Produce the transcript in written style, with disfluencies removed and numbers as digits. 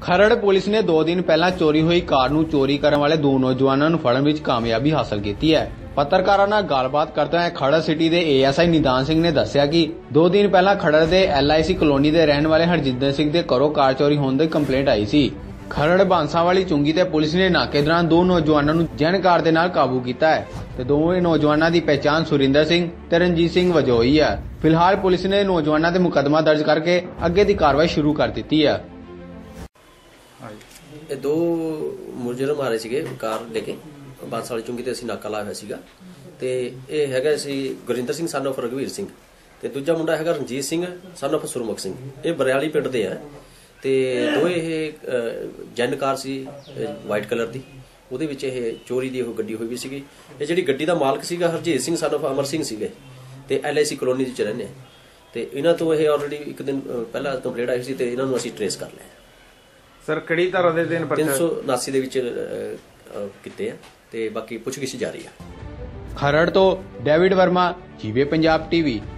Kharar police ਨੇ 2 ਦਿਨ ਪਹਿਲਾਂ ਚੋਰੀ ਹੋਈ ਕਾਰ ਨੂੰ ਚੋਰੀ ਕਰਨ ਵਾਲੇ 2 ਨੌਜਵਾਨਾਂ ਨੂੰ ਫੜਨ ਵਿੱਚ ਕਾਮਯਾਬੀ ਹਾਸਲ ਕੀਤੀ ਹੈ। ਪੱਤਰਕਾਰਾਂ ਨਾਲ ਗੱਲਬਾਤ ਕਰਦਿਆਂ ਹੋਏ ਖਰੜ ਸਿਟੀ ਦੇ ASI ਨਿਦਾਨ ਸਿੰਘ ਨੇ ਦੱਸਿਆ ਕਿ 2 ਦਿਨ ਪਹਿਲਾਂ ਖਰੜ ਦੇ LIC ਕਲੋਨੀ ਦੇ ਰਹਿਣ ਵਾਲੇ ਹਰਜਿੰਦਰ ਸਿੰਘ ਦੇ ਘਰੋਂ ਕਾਰ ਚੋਰੀ ਹੋਣ ਦੀ ਕੰਪਲੇਂਟ ਆਈ ਸੀ। ਖਰੜ ਬਾਂਸਾ ਵਾਲੀ ਚੁੰਗੀ ਤੇ ਪੁਲਿਸ ਨੇ ਨਾਕੇ ਦੌਰਾਨ 2 ਨੌਜਵਾਨਾਂ ਨੂੰ ਜੈਨ ਕਾਰ ਦੇ ਨਾਲ ਕਾਬੂ ਕੀਤਾ ਹੈ ਤੇ ਦੋਵੇਂ ਨੌਜਵਾਨਾਂ ਦੀ ਪਛਾਣ ਸੁਰਿੰਦਰ ਸਿੰਘ ਤੇ ਰਣਜੀਤ ਸਿੰਘ ਵਜੋਂ ਹੋਈ ਹੈ। ਫਿਲਹਾਲ ਪੁਲਿਸ ਨੇ ਨੌਜਵਾਨਾਂ ਤੇ ਮੁਕੱਦਮਾ ਦਰਜ ਕਰਕੇ ਅੱਗੇ ਦੀ ਕਾਰਵਾਈ ਸ਼ੁਰੂ ਕਰ ਦਿੱਤੀ ਹੈ। ਇਹ 2 ਮੁਲਜ਼ਮ ਆ ਰਹੇ ਸੀਗੇ ਕਾਰ ਲੈ ਕੇ ਬਾਂਸਾ ਵਾਲੀ ਚੁੰਗੀ ਤੇ ਅਸੀਂ ਨਾਕਾ ਲਾਇਆ ਹੋਇਆ ਸੀਗਾ ਤੇ ਇਹ ਹੈਗਾ ਸੀ ਗੁਰਿੰਦਰ ਸਿੰਘ ਸਨ ਆਫ ਰਘਵੀਰ ਸਿੰਘ ਤੇ ਦੂਜਾ ਮੁੰਡਾ ਹੈਗਾ ਰਣਜੀਤ ਸਿੰਘ ਸਨ ਆਫ ਸੁਰਮੁਖ ਸਿੰਘ। ਇਹ ਬਰਿਆਲੀ ਪਿੰਡ ਦੇ ਆ ਤੇ ਦੋਵੇਂ ਇਹ ਜੈਨ ਕਾਰ ਸੀ ਵਾਈਟ ਕਲਰ ਦੀ, ਉਹਦੇ ਵਿੱਚ ਇਹ ਚੋਰੀ ਦੀ ਉਹ ਗੱਡੀ ਹੋਈ ਵੀ ਸੀਗੀ। ਇਹ ਜਿਹੜੀ ਗੱਡੀ ਦਾ ਮਾਲਕ ਸੀਗਾ ਹਰਜੀਤ ਸਿੰਘ ਸਨ ਆਫ ਅਮਰ ਸਿੰਘ ਸੀਗੇ ਤੇ LIC ਕਲੋਨੀ ਵਿੱਚ ਰਹਿੰਦੇ ਤੇ ਇਹਨਾਂ ਤੋਂ ਇਹ ਆਲਰੇਡੀ 1 ਦਿਨ ਪਹਿਲਾਂ ਕੰਪਲੇਂਟ ਆਈ ਸੀ ਤੇ ਇਹਨਾਂ ਨੂੰ ਅਸੀਂ ਟ੍ਰੇਸ ਕਰ ਲਿਆ। ਸਰ ਕਿਹੜੀ ਧਾਰਾ ਦੇ ਦਿਨ 379 ਦੇ ਵਿੱਚ ਕੀਤੇ ਆ ਤੇ ਬਾਕੀ ਪੁੱਛਗਿੱਛ ਜਾਰੀ ਆ। ਖਰੜ ਤੋਂ ਡੇਵਿਡ ਵਰਮਾ, ਜੀਵੇ ਪੰਜਾਬ TV।